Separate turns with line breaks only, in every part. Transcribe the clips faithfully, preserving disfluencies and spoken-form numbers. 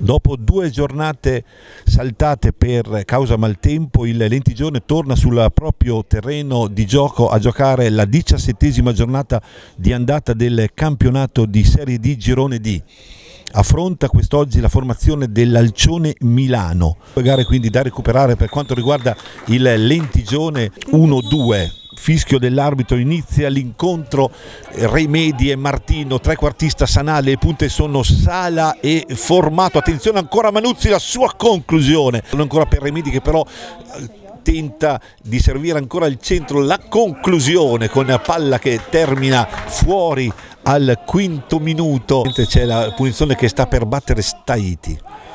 Dopo due giornate saltate per causa maltempo, il Lentigione torna sul proprio terreno di gioco a giocare la diciassettesima giornata di andata del campionato di Serie D Girone D. Affronta quest'oggi la formazione dell'Alcione Milano. Gare quindi da recuperare per quanto riguarda il Lentigione. Uno due. Fischio dell'arbitro, inizia l'incontro. Remedi e Martino, trequartista Sanà, le punte sono Sala e Formato. Attenzione ancora Manuzzi, la sua conclusione. Non ancora per Remedi che però tenta di servire ancora al centro, la conclusione con palla che termina fuori al quinto minuto. C'è la punizione che sta per battere Staiti.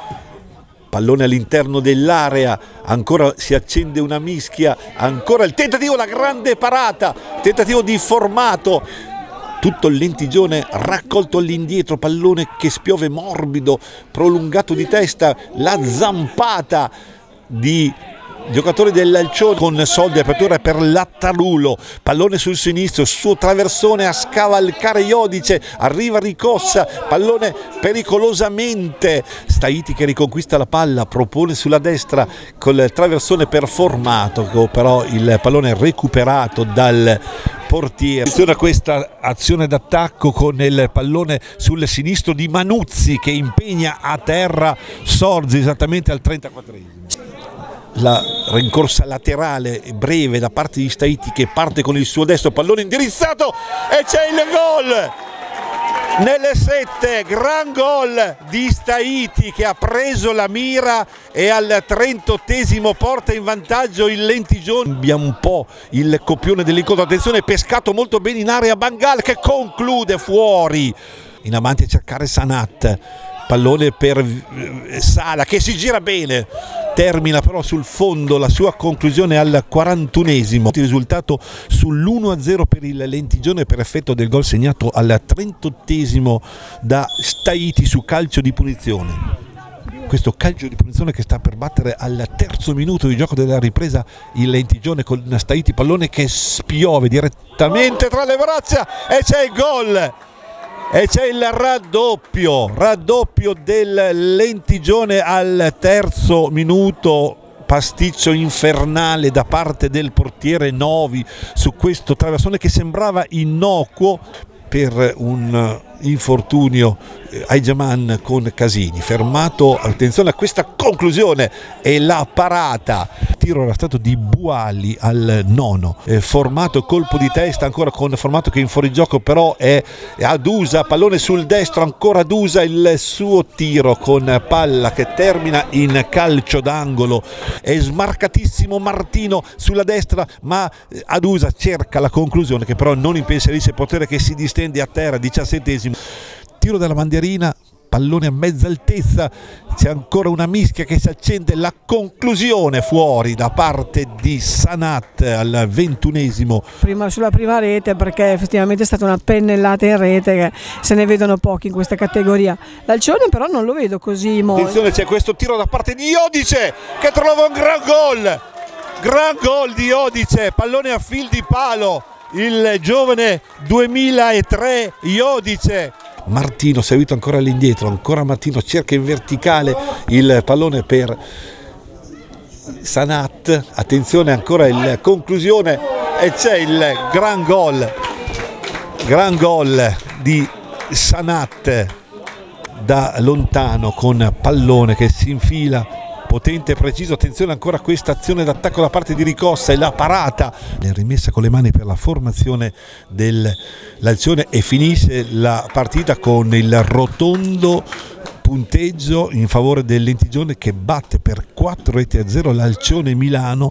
Pallone all'interno dell'area, ancora si accende una mischia, ancora il tentativo, la grande parata, tentativo di Formato, tutto il Lentigione raccolto all'indietro, pallone che spiove morbido, prolungato di testa, la zampata di giocatori dell'Alcione con Soldi, apertura per Lattalulo, pallone sul sinistro, suo traversone a scavalcare Iodice, arriva Ricossa, pallone pericolosamente, Staiti che riconquista la palla, propone sulla destra col traversone per Formato, però il pallone è recuperato dal portiere. Attenzione a questa azione d'attacco con il pallone sul sinistro di Manuzzi che impegna a terra Sorzi esattamente al trentaquattresimo. La rincorsa laterale breve da parte di Staiti che parte con il suo destro, pallone indirizzato e c'è il gol nelle sette, gran gol di Staiti che ha preso la mira e al trentottesimo porta in vantaggio il Lentigione. Abbiamo un po' il copione dell'incontro, attenzione, pescato molto bene in area Bangal che conclude fuori, in avanti a cercare Sanat, pallone per Sala che si gira bene, termina però sul fondo la sua conclusione al quarantunesimo. Il risultato sull'uno a zero per il Lentigione per effetto del gol segnato al trentottesimo da Staiti su calcio di punizione. Questo calcio di punizione che sta per battere al terzo minuto di gioco della ripresa il Lentigione con Staiti, pallone che spiove direttamente tra le braccia e c'è il gol! E c'è il raddoppio, raddoppio del Lentigione al terzo minuto, pasticcio infernale da parte del portiere Novi su questo traversone che sembrava innocuo per un infortunio ai Jaman con Casini. Fermato, attenzione a questa conclusione e la parata, il tiro era stato di Buali al nono, eh, Formato colpo di testa ancora con Formato che in fuorigioco però è Adusa, pallone sul destro, ancora Adusa, il suo tiro con palla che termina in calcio d'angolo, è smarcatissimo Martino sulla destra ma Adusa cerca la conclusione che però non impensierisce il portiere che si distende a terra. Diciassettesimo tiro della bandierina, pallone a mezza altezza, c'è ancora una mischia che si accende, la conclusione fuori da parte di Sanat al ventunesimo.
Prima sulla prima rete, perché effettivamente è stata una pennellata in rete che se ne vedono pochi in questa categoria. L'Alcione però non lo vedo così molto.
Attenzione, c'è questo tiro da parte di Iodice che trova un gran gol, gran gol di Iodice, pallone a fil di palo, il giovane duemilatré Iodice. Martino seguito ancora all'indietro, ancora Martino cerca in verticale il pallone per Sanat, attenzione ancora il conclusione e c'è il gran gol, gran gol di Sanat da lontano con pallone che si infila potente e preciso. Attenzione ancora a questa azione d'attacco da parte di Ricossa e la parata, è rimessa con le mani per la formazione dell'Alcione e finisce la partita con il rotondo punteggio in favore del Lentigione che batte per quattro reti a zero l'Alcione Milano.